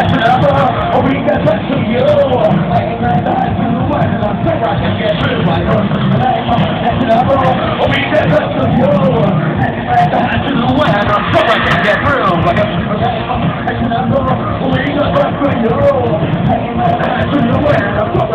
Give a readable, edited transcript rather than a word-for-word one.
We got touch from you. Ain't like that to the one, and I'm so I can get through. I don't know that's enough. We got touch from you. Ain't like that to the one, and I'm so I can get through. I don't know that's enough. We got touch from you. Ain't like that to the one, and I'm so